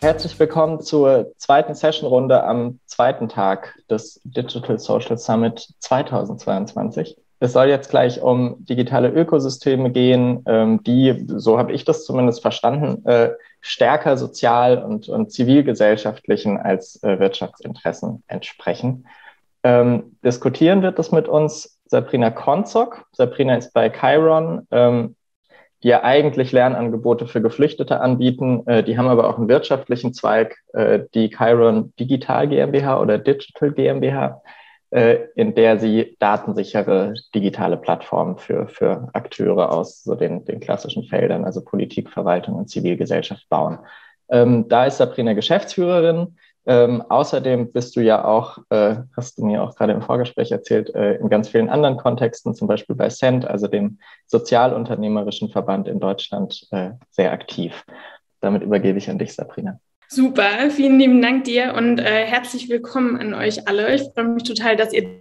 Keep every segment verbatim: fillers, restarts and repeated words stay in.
Herzlich willkommen zur zweiten Sessionrunde am zweiten Tag des Digital Social Summit zweitausendzweiundzwanzig. Es soll jetzt gleich um digitale Ökosysteme gehen, die, so habe ich das zumindest verstanden, stärker sozial- und, und zivilgesellschaftlichen als Wirtschaftsinteressen entsprechen. Ähm, diskutieren wird das mit uns Sabrina Konzok. Sabrina ist bei Chiron, ähm, die ja eigentlich Lernangebote für Geflüchtete anbieten. Äh, die haben aber auch einen wirtschaftlichen Zweig, äh, die Chiron Digital GmbH oder Digital GmbH, äh, in der sie datensichere digitale Plattformen für, für Akteure aus so den, den klassischen Feldern, also Politik, Verwaltung und Zivilgesellschaft bauen. Ähm, da ist Sabrina Geschäftsführerin. Ähm, außerdem bist du ja auch, äh, hast du mir auch gerade im Vorgespräch erzählt, äh, in ganz vielen anderen Kontexten, zum Beispiel bei C E N T, also dem sozialunternehmerischen Verband in Deutschland, äh, sehr aktiv. Damit übergebe ich an dich, Sabrina. Super, vielen lieben Dank dir und äh, herzlich willkommen an euch alle. Ich freue mich total, dass ihr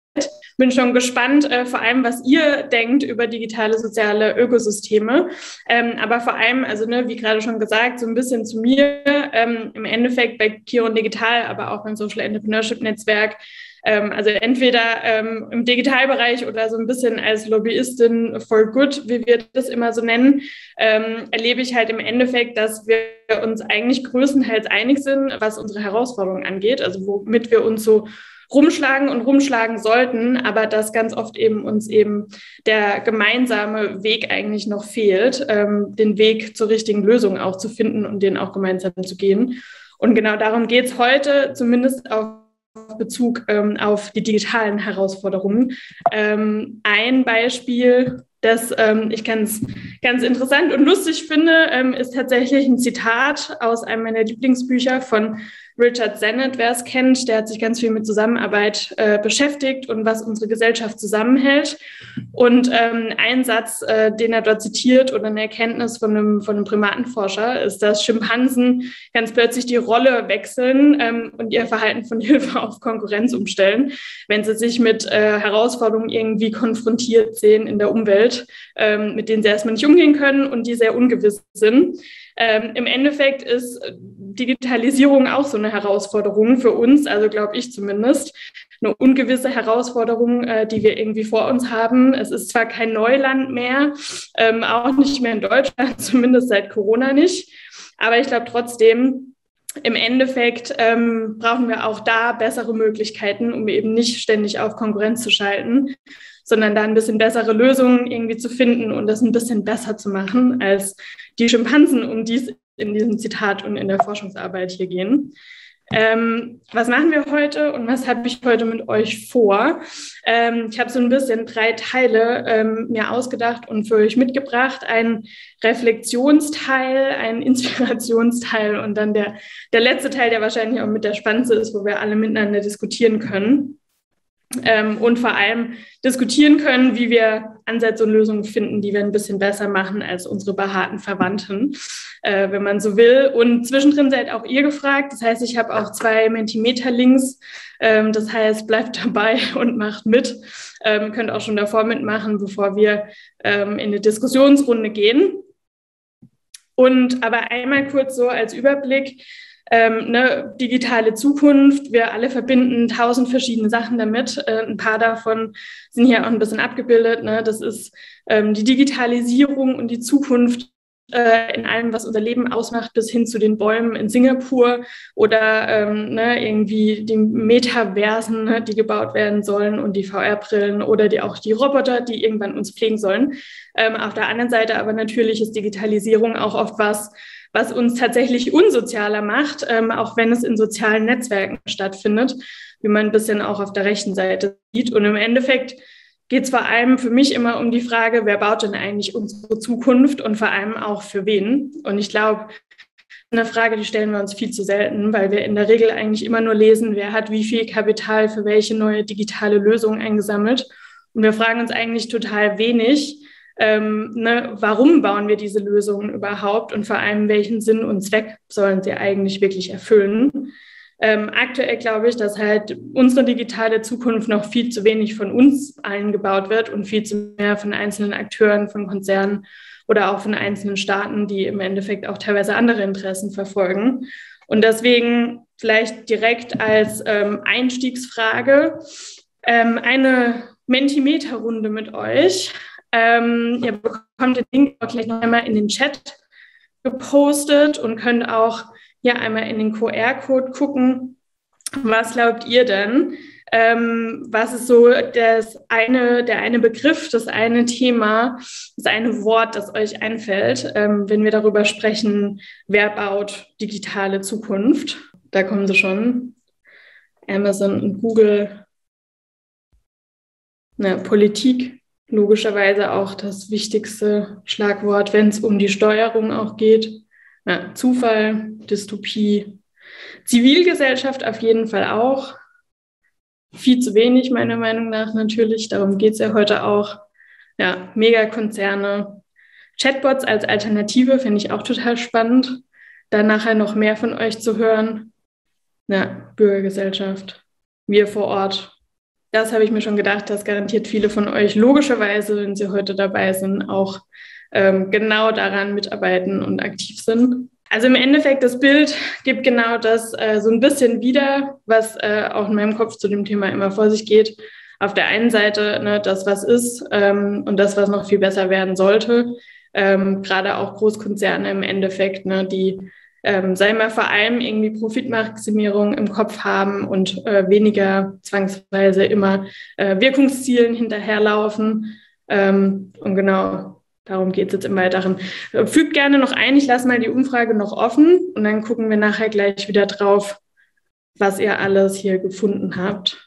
bin schon gespannt, äh, vor allem, was ihr denkt über digitale soziale Ökosysteme. Ähm, aber vor allem, also ne, wie gerade schon gesagt, so ein bisschen zu mir. Ähm, Im Endeffekt bei Chiron Digital, aber auch beim Social Entrepreneurship Netzwerk. Ähm, also entweder ähm, im Digitalbereich oder so ein bisschen als Lobbyistin for good, wie wir das immer so nennen, ähm, erlebe ich halt im Endeffekt, dass wir uns eigentlich größtenteils einig sind, was unsere Herausforderungen angeht, also womit wir uns so rumschlagen und rumschlagen sollten, aber dass ganz oft eben uns eben der gemeinsame Weg eigentlich noch fehlt, ähm, den Weg zur richtigen Lösung auch zu finden und den auch gemeinsam zu gehen. Und genau darum geht es heute, zumindest auf Bezug ähm, auf die digitalen Herausforderungen. Ähm, ein Beispiel, das ähm, ich ganz, ganz interessant und lustig finde, ähm, ist tatsächlich ein Zitat aus einem meiner Lieblingsbücher von Richard Sennett, wer es kennt, der hat sich ganz viel mit Zusammenarbeit äh, beschäftigt und was unsere Gesellschaft zusammenhält. Und ähm, ein Satz, äh, den er dort zitiert oder eine Erkenntnis von einem, von einem Primatenforscher, ist, dass Schimpansen ganz plötzlich die Rolle wechseln ähm, und ihr Verhalten von Hilfe auf Konkurrenz umstellen, wenn sie sich mit äh, Herausforderungen irgendwie konfrontiert sehen in der Umwelt, ähm, mit denen sie erstmal nicht umgehen können und die sehr ungewiss sind. Ähm, Im Endeffekt ist Digitalisierung auch so eine Herausforderung für uns, also glaube ich zumindest, eine ungewisse Herausforderung, äh, die wir irgendwie vor uns haben. Es ist zwar kein Neuland mehr, ähm, auch nicht mehr in Deutschland, zumindest seit Corona nicht, aber ich glaube trotzdem, im Endeffekt ähm, brauchen wir auch da bessere Möglichkeiten, um eben nicht ständig auf Konkurrenz zu schalten, sondern da ein bisschen bessere Lösungen irgendwie zu finden und das ein bisschen besser zu machen als die Schimpansen, um die es in diesem Zitat und in der Forschungsarbeit hier gehen. Ähm, was machen wir heute und was habe ich heute mit euch vor? Ähm, ich habe so ein bisschen drei Teile ähm, mir ausgedacht und für euch mitgebracht. Ein Reflexionsteil, ein Inspirationsteil und dann der, der letzte Teil, der wahrscheinlich auch mit der spannendste ist, wo wir alle miteinander diskutieren können. Ähm, und vor allem diskutieren können, wie wir Ansätze und Lösungen finden, die wir ein bisschen besser machen als unsere behaarten Verwandten, äh, wenn man so will. Und zwischendrin seid auch ihr gefragt. Das heißt, ich habe auch zwei Mentimeter-Links. Ähm, das heißt, bleibt dabei und macht mit. Ähm, könnt auch schon davor mitmachen, bevor wir ähm, in eine Diskussionsrunde gehen. Und aber einmal kurz so als Überblick. Ähm, ne, digitale Zukunft, wir alle verbinden tausend verschiedene Sachen damit. Äh, ein paar davon sind hier auch ein bisschen abgebildet. Ne? Das ist ähm, die Digitalisierung und die Zukunft äh, in allem, was unser Leben ausmacht, bis hin zu den Bäumen in Singapur oder ähm, ne, irgendwie die Metaversen, ne, die gebaut werden sollen und die V R-Brillen oder die, auch die Roboter, die irgendwann uns pflegen sollen. Ähm, auf der anderen Seite aber natürlich ist Digitalisierung auch oft was, was uns tatsächlich unsozialer macht, ähm, auch wenn es in sozialen Netzwerken stattfindet, wie man ein bisschen auch auf der rechten Seite sieht. Und im Endeffekt geht es vor allem für mich immer um die Frage, wer baut denn eigentlich unsere Zukunft und vor allem auch für wen? Und ich glaube, eine Frage, die stellen wir uns viel zu selten, weil wir in der Regel eigentlich immer nur lesen, wer hat wie viel Kapital für welche neue digitale Lösung eingesammelt. Und wir fragen uns eigentlich total wenig, Ähm, ne, warum bauen wir diese Lösungen überhaupt und vor allem, welchen Sinn und Zweck sollen sie eigentlich wirklich erfüllen? Ähm, aktuell glaube ich, dass halt unsere digitale Zukunft noch viel zu wenig von uns allen gebaut wird und viel zu mehr von einzelnen Akteuren, von Konzernen oder auch von einzelnen Staaten, die im Endeffekt auch teilweise andere Interessen verfolgen. Und deswegen vielleicht direkt als ähm, Einstiegsfrage ähm, eine Mentimeter-Runde mit euch. Ähm, ihr bekommt den Link auch gleich noch einmal in den Chat gepostet und könnt auch hier einmal in den Q R-Code gucken. Was glaubt ihr denn? Ähm, was ist so das eine, der eine Begriff, das eine Thema, das eine Wort, das euch einfällt, ähm, wenn wir darüber sprechen, wer baut digitale Zukunft? Da kommen sie schon. Amazon und Google. Na, Politik, logischerweise auch das wichtigste Schlagwort, wenn es um die Steuerung auch geht. Na, Zufall, Dystopie. Zivilgesellschaft auf jeden Fall auch. Viel zu wenig, meiner Meinung nach natürlich. Darum geht es ja heute auch. Ja, Megakonzerne. Chatbots als Alternative finde ich auch total spannend. Da nachher noch mehr von euch zu hören. Ja, Bürgergesellschaft. Wir vor Ort. Das habe ich mir schon gedacht, dass garantiert viele von euch logischerweise, wenn sie heute dabei sind, auch ähm, genau daran mitarbeiten und aktiv sind. Also im Endeffekt, das Bild gibt genau das äh, so ein bisschen wieder, was äh, auch in meinem Kopf zu dem Thema immer vor sich geht. Auf der einen Seite ne, das, was ist ähm, und das, was noch viel besser werden sollte. Ähm, gerade auch Großkonzerne im Endeffekt, ne, die, ähm, sei mal vor allem irgendwie Profitmaximierung im Kopf haben und äh, weniger zwangsweise immer äh, Wirkungszielen hinterherlaufen. Ähm, und genau, darum geht es jetzt im Weiteren. Fügt gerne noch ein, ich lasse mal die Umfrage noch offen und dann gucken wir nachher gleich wieder drauf, was ihr alles hier gefunden habt.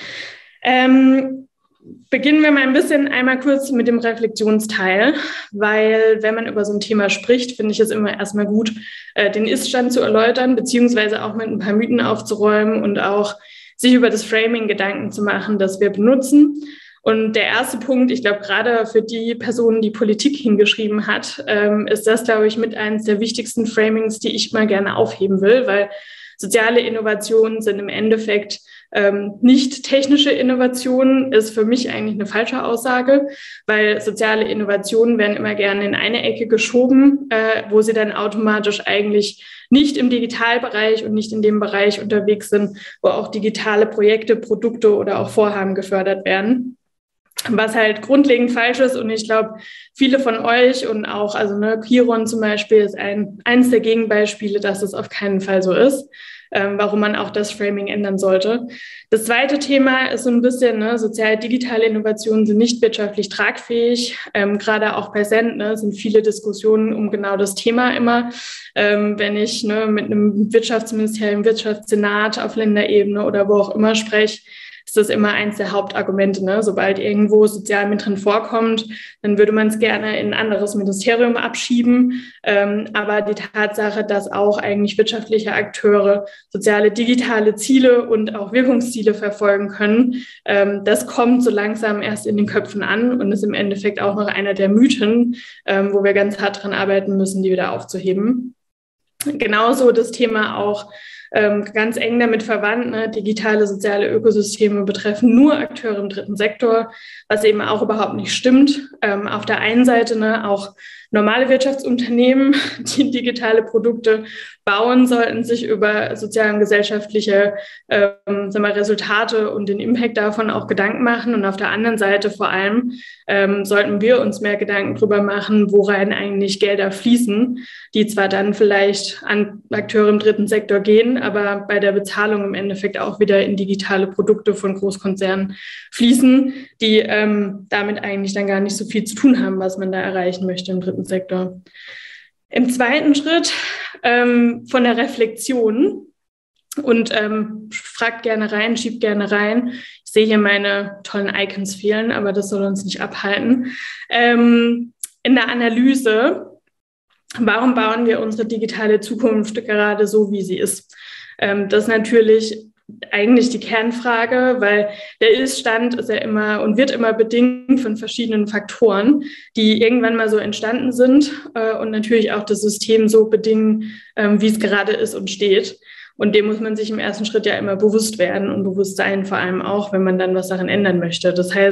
Ähm, beginnen wir mal ein bisschen einmal kurz mit dem Reflexionsteil, weil wenn man über so ein Thema spricht, finde ich es immer erstmal gut, äh, den Ist-Stand zu erläutern, beziehungsweise auch mit ein paar Mythen aufzuräumen und auch sich über das Framing Gedanken zu machen, das wir benutzen. Und der erste Punkt, ich glaube, gerade für die Person, die Politik hingeschrieben hat, ähm, ist das, glaube ich, mit eines der wichtigsten Framings, die ich mal gerne aufheben will, weil soziale Innovationen sind im Endeffekt ähm, nicht technische Innovationen, ist für mich eigentlich eine falsche Aussage, weil soziale Innovationen werden immer gerne in eine Ecke geschoben, äh, wo sie dann automatisch eigentlich nicht im Digitalbereich und nicht in dem Bereich unterwegs sind, wo auch digitale Projekte, Produkte oder auch Vorhaben gefördert werden. Was halt grundlegend falsch ist und ich glaube, viele von euch und auch, also ne, Chiron zum Beispiel ist ein, eines der Gegenbeispiele, dass es auf keinen Fall so ist, ähm, warum man auch das Framing ändern sollte. Das zweite Thema ist so ein bisschen, ne, sozial-digitale Innovationen sind nicht wirtschaftlich tragfähig, ähm, gerade auch bei S E N T ne, sind viele Diskussionen um genau das Thema immer. Ähm, wenn ich ne, mit einem Wirtschaftsministerium, Wirtschaftssenat auf Länderebene oder wo auch immer spreche, ist das immer eins der Hauptargumente. Ne? Sobald irgendwo sozial mit drin vorkommt, dann würde man es gerne in ein anderes Ministerium abschieben. Ähm, aber die Tatsache, dass auch eigentlich wirtschaftliche Akteure soziale, digitale Ziele und auch Wirkungsziele verfolgen können, ähm, das kommt so langsam erst in den Köpfen an und ist im Endeffekt auch noch einer der Mythen, ähm, wo wir ganz hart dran arbeiten müssen, die wieder aufzuheben. Genauso das Thema auch ähm, ganz eng damit verwandt, ne? Digitale soziale Ökosysteme betreffen nur Akteure im dritten Sektor, was eben auch überhaupt nicht stimmt. Ähm, auf der einen Seite ne, auch normale Wirtschaftsunternehmen, die digitale Produkte bauen, sollten sich über soziale und gesellschaftliche ähm, sagen wir, Resultate und den Impact davon auch Gedanken machen. Und auf der anderen Seite vor allem ähm, sollten wir uns mehr Gedanken darüber machen, worein eigentlich Gelder fließen, die zwar dann vielleicht an Akteure im dritten Sektor gehen, aber bei der Bezahlung im Endeffekt auch wieder in digitale Produkte von Großkonzernen fließen, die ähm, damit eigentlich dann gar nicht so viel zu tun haben, was man da erreichen möchte im dritten Sektor. Im zweiten Schritt ähm, von der Reflexion und ähm, fragt gerne rein, schiebt gerne rein. Ich sehe hier meine tollen Icons fehlen, aber das soll uns nicht abhalten. Ähm, in der Analyse, warum bauen wir unsere digitale Zukunft gerade so, wie sie ist? Ähm, das ist natürlich eigentlich die Kernfrage, weil der Ist-Stand ist ja immer und wird immer bedingt von verschiedenen Faktoren, die irgendwann mal so entstanden sind äh, und natürlich auch das System so bedingen, ähm, wie es gerade ist und steht. Und dem muss man sich im ersten Schritt ja immer bewusst werden und bewusst sein, vor allem auch, wenn man dann was daran ändern möchte. Das heißt,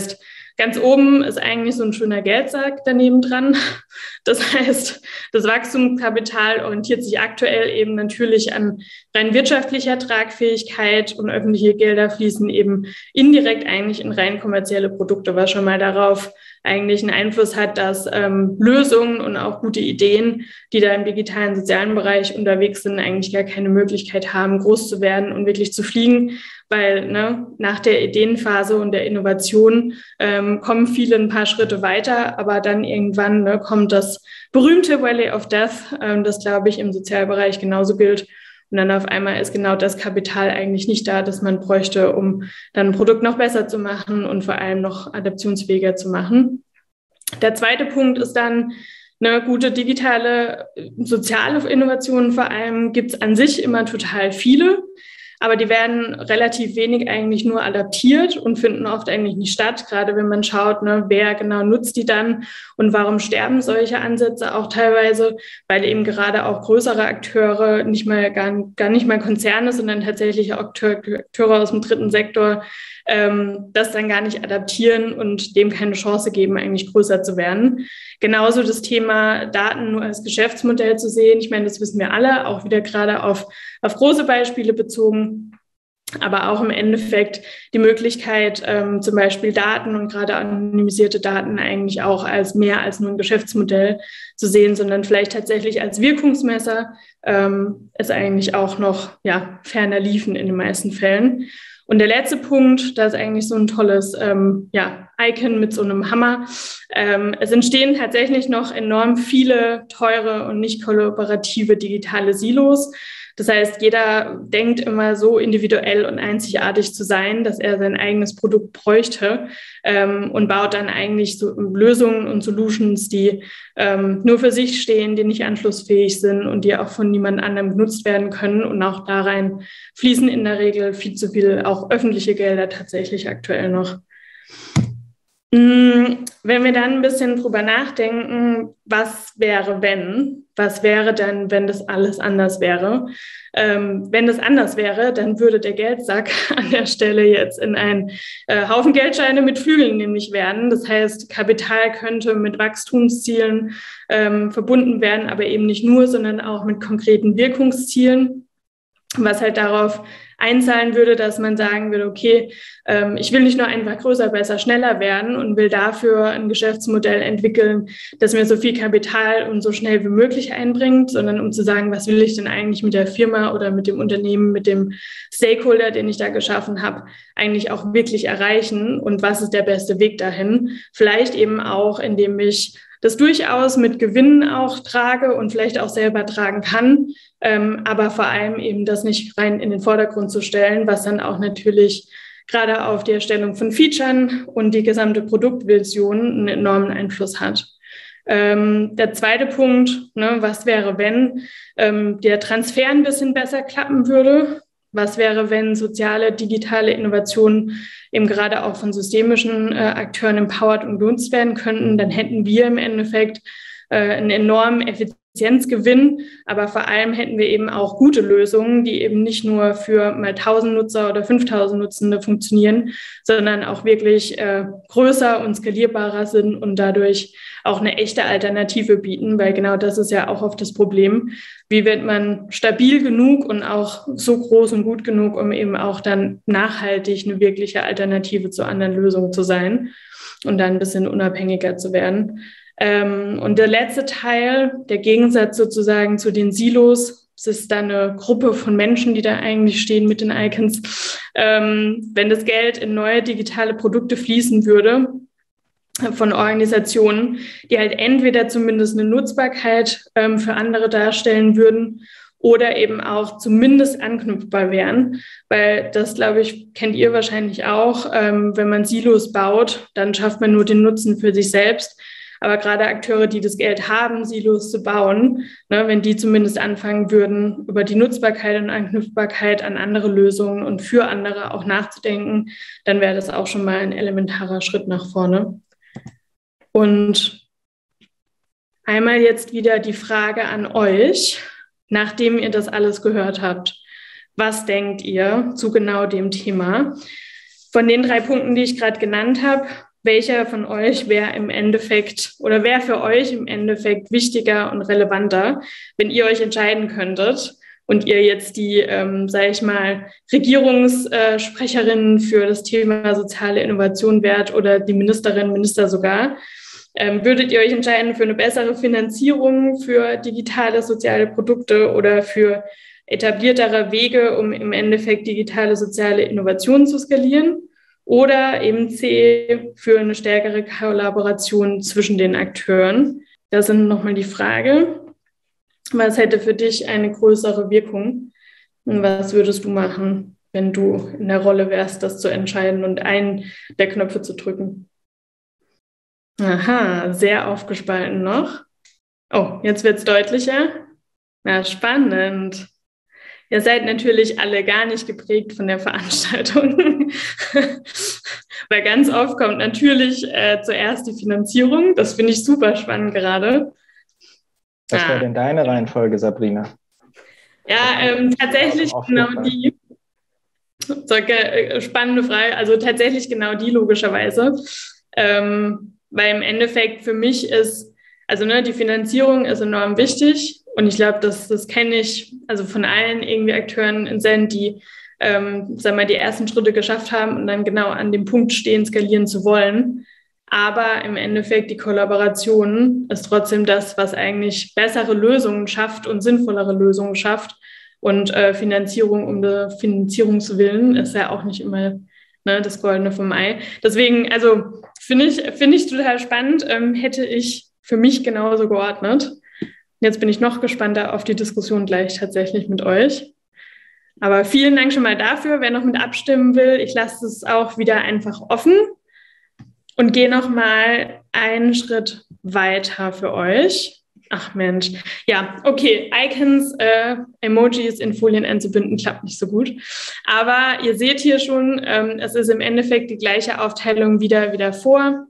ganz oben ist eigentlich so ein schöner Geldsack daneben dran. Das heißt, das Wachstumskapital orientiert sich aktuell eben natürlich an rein wirtschaftlicher Tragfähigkeit und öffentliche Gelder fließen eben indirekt eigentlich in rein kommerzielle Produkte, was schon mal darauf eigentlich einen Einfluss hat, dass ähm, Lösungen und auch gute Ideen, die da im digitalen sozialen Bereich unterwegs sind, eigentlich gar keine Möglichkeit haben, groß zu werden und wirklich zu fliegen, weil ne, nach der Ideenphase und der Innovation ähm, kommen viele ein paar Schritte weiter, aber dann irgendwann ne, kommt das berühmte Valley of Death, ähm, das, glaube ich, im Sozialbereich genauso gilt. Und dann auf einmal ist genau das Kapital eigentlich nicht da, das man bräuchte, um dann ein Produkt noch besser zu machen und vor allem noch adaptionsfähiger zu machen. Der zweite Punkt ist dann, eine gute digitale, soziale Innovationen vor allem gibt es an sich immer total viele, aber die werden relativ wenig eigentlich nur adaptiert und finden oft eigentlich nicht statt, gerade wenn man schaut, ne, wer genau nutzt die dann und warum sterben solche Ansätze auch teilweise, weil eben gerade auch größere Akteure, nicht mal gar, gar nicht mal Konzerne, sondern tatsächlich Akteure, Akteure aus dem dritten Sektor, ähm, das dann gar nicht adaptieren und dem keine Chance geben, eigentlich größer zu werden. Genauso das Thema Daten nur als Geschäftsmodell zu sehen. Ich meine, das wissen wir alle, auch wieder gerade auf, auf große Beispiele bezogen, aber auch im Endeffekt die Möglichkeit, ähm, zum Beispiel Daten und gerade anonymisierte Daten eigentlich auch als mehr als nur ein Geschäftsmodell zu sehen, sondern vielleicht tatsächlich als Wirkungsmesser, ähm, ist eigentlich auch noch ja, ferner liefen in den meisten Fällen. Und der letzte Punkt, da ist eigentlich so ein tolles ähm, ja, Icon mit so einem Hammer. Ähm, es entstehen tatsächlich noch enorm viele teure und nicht kollaborative digitale Silos. Das heißt, jeder denkt immer so individuell und einzigartig zu sein, dass er sein eigenes Produkt bräuchte ähm, und baut dann eigentlich so Lösungen und Solutions, die ähm, nur für sich stehen, die nicht anschlussfähig sind und die auch von niemand anderem genutzt werden können. Und auch da rein fließen in der Regel viel zu viel auch öffentliche Gelder tatsächlich aktuell noch. Wenn wir dann ein bisschen drüber nachdenken, was wäre, wenn? Was wäre denn, wenn das alles anders wäre? Ähm, wenn das anders wäre, dann würde der Geldsack an der Stelle jetzt in einen äh, Haufen Geldscheine mit Flügeln nämlich werden. Das heißt, Kapital könnte mit Wachstumszielen ähm, verbunden werden, aber eben nicht nur, sondern auch mit konkreten Wirkungszielen, was halt darauf einzahlen würde, dass man sagen würde, okay, ähm, ich will nicht nur einfach größer, besser, schneller werden und will dafür ein Geschäftsmodell entwickeln, das mir so viel Kapital und so schnell wie möglich einbringt, sondern um zu sagen, was will ich denn eigentlich mit der Firma oder mit dem Unternehmen, mit dem Stakeholder, den ich da geschaffen habe, eigentlich auch wirklich erreichen und was ist der beste Weg dahin? Vielleicht eben auch, indem ich das durchaus mit Gewinnen auch trage und vielleicht auch selber tragen kann, ähm, aber vor allem eben das nicht rein in den Vordergrund zu stellen, was dann auch natürlich gerade auf die Erstellung von Features und die gesamte Produktvision einen enormen Einfluss hat. Ähm, der zweite Punkt, ne, was wäre, wenn ähm, der Transfer ein bisschen besser klappen würde? Was wäre, wenn soziale, digitale Innovationen eben gerade auch von systemischen äh, Akteuren empowered und genutzt werden könnten? Dann hätten wir im Endeffekt äh, einen enormen Effizienzgewinn, aber vor allem hätten wir eben auch gute Lösungen, die eben nicht nur für mal tausend Nutzer oder fünftausend Nutzende funktionieren, sondern auch wirklich äh, größer und skalierbarer sind und dadurch auch eine echte Alternative bieten, weil genau das ist ja auch oft das Problem. Wie wird man stabil genug und auch so groß und gut genug, um eben auch dann nachhaltig eine wirkliche Alternative zu anderen Lösungen zu sein und dann ein bisschen unabhängiger zu werden. Ähm, und der letzte Teil, der Gegensatz sozusagen zu den Silos, es ist da eine Gruppe von Menschen, die da eigentlich stehen mit den Icons. Ähm, wenn das Geld in neue digitale Produkte fließen würde, von Organisationen, die halt entweder zumindest eine Nutzbarkeit ähm, für andere darstellen würden oder eben auch zumindest anknüpfbar wären, weil das, glaube ich, kennt ihr wahrscheinlich auch, ähm, wenn man Silos baut, dann schafft man nur den Nutzen für sich selbst. Aber gerade Akteure, die das Geld haben, Silos zu bauen, ne, wenn die zumindest anfangen würden, über die Nutzbarkeit und Anknüpfbarkeit an andere Lösungen und für andere auch nachzudenken, dann wäre das auch schon mal ein elementarer Schritt nach vorne. Und einmal jetzt wieder die Frage an euch, nachdem ihr das alles gehört habt. Was denkt ihr zu genau dem Thema? Von den drei Punkten, die ich gerade genannt habe, welcher von euch wäre im Endeffekt oder wäre für euch im Endeffekt wichtiger und relevanter, wenn ihr euch entscheiden könntet und ihr jetzt die, ähm, sage ich mal, Regierungssprecherin für das Thema soziale Innovation wärt oder die Ministerin, Minister sogar. Ähm, würdet ihr euch entscheiden für eine bessere Finanzierung für digitale soziale Produkte oder für etabliertere Wege, um im Endeffekt digitale soziale Innovation zu skalieren? Oder eben C, für eine stärkere Kollaboration zwischen den Akteuren? Das sind nochmal die Frage. Was hätte für dich eine größere Wirkung? Und was würdest du machen, wenn du in der Rolle wärst, das zu entscheiden und einen der Knöpfe zu drücken? Aha, sehr aufgespalten noch. Oh, jetzt wird es deutlicher. Na, spannend. Ihr seid natürlich alle gar nicht geprägt von der Veranstaltung, weil ganz oft kommt natürlich äh, zuerst die Finanzierung. Das finde ich super spannend gerade. Was wäre ah. denn deine Reihenfolge, Sabrina? Ja, ähm, tatsächlich genau die. Solche äh, spannende Frage. Also tatsächlich genau die logischerweise, ähm, weil im Endeffekt für mich ist, also ne, die Finanzierung ist enorm wichtig. Und ich glaube, das, das kenne ich also von allen irgendwie Akteuren in Zen, die ähm, sagen wir, die ersten Schritte geschafft haben und dann genau an dem Punkt stehen, skalieren zu wollen. Aber im Endeffekt die Kollaboration ist trotzdem das, was eigentlich bessere Lösungen schafft und sinnvollere Lösungen schafft. Und äh, Finanzierung um der Finanzierungswillen ist ja auch nicht immer ne, das Goldene vom Ei. Deswegen, also finde ich, finde ich total spannend, ähm, hätte ich für mich genauso geordnet. Jetzt bin ich noch gespannter auf die Diskussion gleich tatsächlich mit euch. Aber vielen Dank schon mal dafür. Wer noch mit abstimmen will, ich lasse es auch wieder einfach offen und gehe noch mal einen Schritt weiter für euch. Ach Mensch, ja, okay, Icons, äh, Emojis in Folien einzubinden, klappt nicht so gut. Aber ihr seht hier schon, ähm, es ist im Endeffekt die gleiche Aufteilung wieder, wieder vor.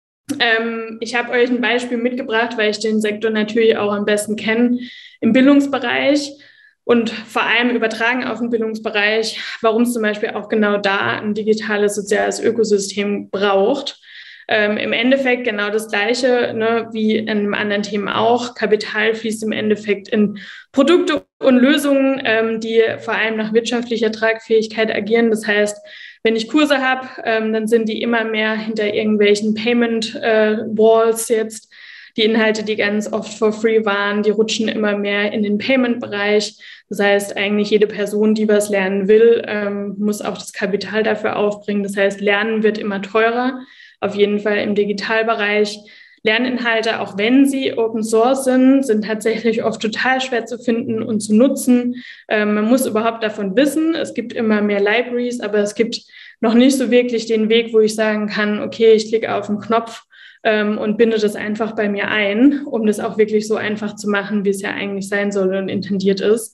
Ähm, ich habe euch ein Beispiel mitgebracht, weil ich den Sektor natürlich auch am besten kenne im Bildungsbereich und vor allem übertragen auf den Bildungsbereich, warum es zum Beispiel auch genau da ein digitales soziales Ökosystem braucht. Ähm, im Endeffekt genau das Gleiche, ne, wie in einem anderen Themen auch. Kapital fließt im Endeffekt in Produkte und Lösungen, ähm, die vor allem nach wirtschaftlicher Tragfähigkeit agieren. Das heißt, wenn ich Kurse habe, ähm, dann sind die immer mehr hinter irgendwelchen Payment-Walls äh, jetzt. Die Inhalte, die ganz oft for free waren, die rutschen immer mehr in den Payment-Bereich. Das heißt, eigentlich jede Person, die was lernen will, ähm, muss auch das Kapital dafür aufbringen. Das heißt, Lernen wird immer teurer, auf jeden Fall im Digitalbereich. Lerninhalte, auch wenn sie Open Source sind, sind tatsächlich oft total schwer zu finden und zu nutzen. Ähm, man muss überhaupt davon wissen. Es gibt immer mehr Libraries, aber es gibt noch nicht so wirklich den Weg, wo ich sagen kann, okay, ich klicke auf den Knopf ähm, und binde das einfach bei mir ein, um das auch wirklich so einfach zu machen, wie es ja eigentlich sein soll und intendiert ist.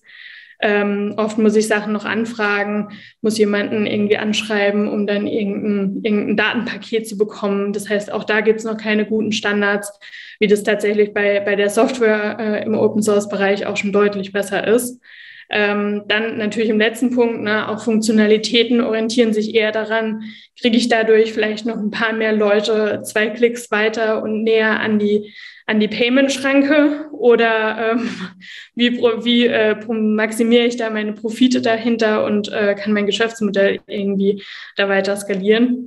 Ähm, oft muss ich Sachen noch anfragen, muss jemanden irgendwie anschreiben, um dann irgendein, irgendein Datenpaket zu bekommen. Das heißt, auch da gibt es noch keine guten Standards, wie das tatsächlich bei, bei der Software äh, im Open-Source-Bereich auch schon deutlich besser ist. Ähm, dann natürlich im letzten Punkt, ne, auch Funktionalitäten orientieren sich eher daran, kriege ich dadurch vielleicht noch ein paar mehr Leute zwei Klicks weiter und näher an die an die Payment-Schranke oder ähm, wie, wie äh, maximiere ich da meine Profite dahinter und äh, kann mein Geschäftsmodell irgendwie da weiter skalieren.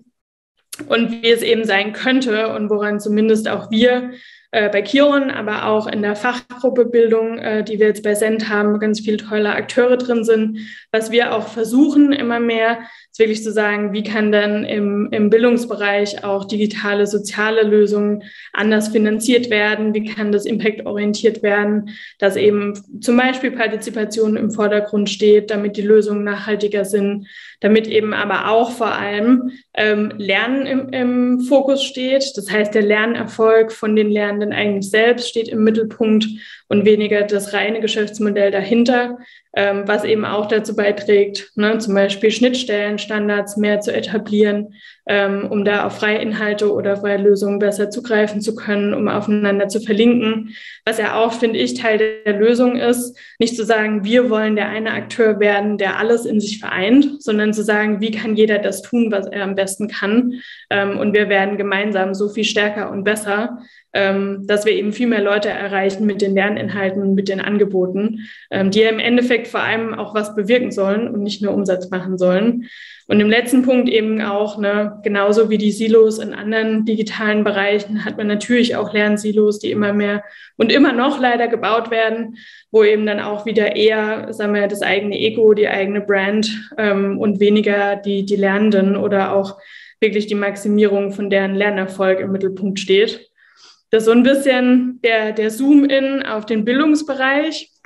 Und wie es eben sein könnte und woran zumindest auch wir äh, bei Kiron, aber auch in der Fachgruppe Bildung, äh, die wir jetzt bei Send haben, ganz viele tolle Akteure drin sind, was wir auch versuchen immer mehr, ist wirklich zu sagen, wie kann dann im, im Bildungsbereich auch digitale, soziale Lösungen anders finanziert werden, wie kann das impactorientiert werden, dass eben zum Beispiel Partizipation im Vordergrund steht, damit die Lösungen nachhaltiger sind, damit eben aber auch vor allem ähm, Lernen im, im Fokus steht. Das heißt, der Lernerfolg von den Lernenden eigentlich selbst steht im Mittelpunkt und weniger das reine Geschäftsmodell dahinter, ähm, was eben auch dazu beiträgt, ne, zum Beispiel Schnittstellenstandards mehr zu etablieren, ähm, um da auf freie Inhalte oder freie Lösungen besser zugreifen zu können, um aufeinander zu verlinken. Was ja auch, finde ich, Teil der Lösung ist, nicht zu sagen, wir wollen der eine Akteur werden, der alles in sich vereint, sondern zu sagen, wie kann jeder das tun, was er am besten kann. Ähm, und wir werden gemeinsam so viel stärker und besser, ähm, dass wir eben viel mehr Leute erreichen mit den Lerninhalten, mit den Angeboten, ähm, die ja im Endeffekt vor allem auch was bewirken sollen und nicht nur Umsatz machen sollen. Und im letzten Punkt eben auch, ne, genauso wie die Silos in anderen digitalen Bereichen, hat man natürlich auch Lernsilos, die immer mehr und immer noch leider gebaut werden, wo eben dann auch wieder eher, sagen wir, das eigene Ego, die eigene Brand ähm, und weniger die, die Lernenden oder auch wirklich die Maximierung von deren Lernerfolg im Mittelpunkt steht. Das ist so ein bisschen der, der Zoom-In auf den Bildungsbereich.